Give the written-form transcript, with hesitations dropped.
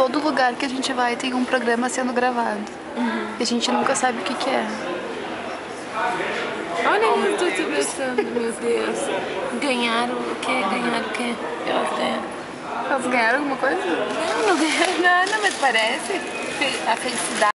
todo lugar que a gente vai tem um programa sendo gravado. E a gente nunca sabe o que que é. Olha isso, tô te pensando, meu Deus. Ganharam o quê? Ganharam o quê? Elas ganharam. Elas ganharam alguma coisa? Não ganharam nada, mas parece. A felicidade.